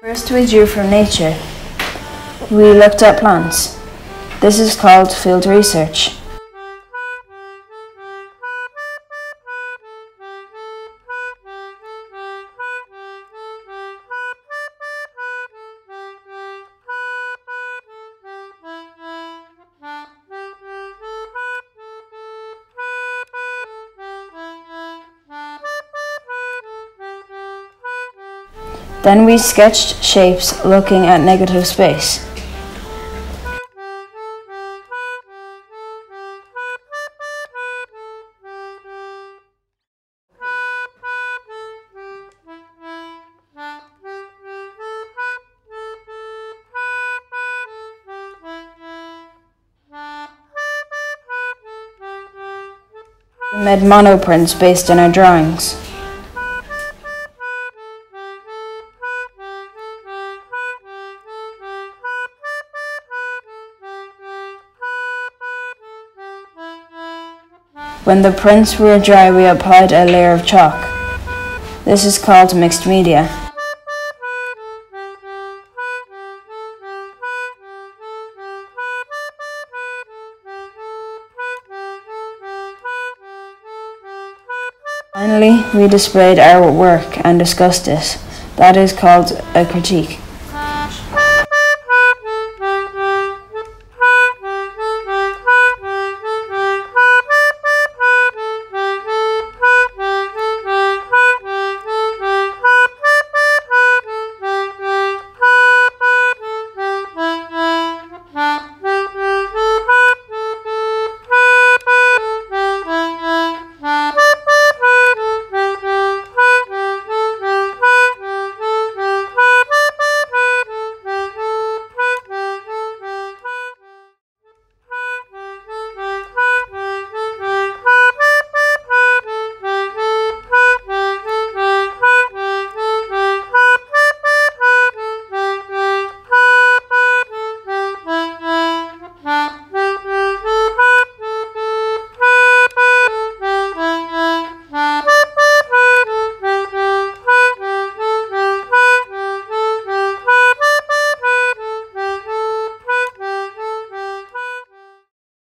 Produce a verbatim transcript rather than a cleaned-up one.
First we drew from nature. We looked at plants. This is called field research. Then we sketched shapes looking at negative space. We made monoprints based on our drawings. When the prints were dry, we applied a layer of chalk. This is called mixed media. Finally, we displayed our work and discussed it. That is called a critique.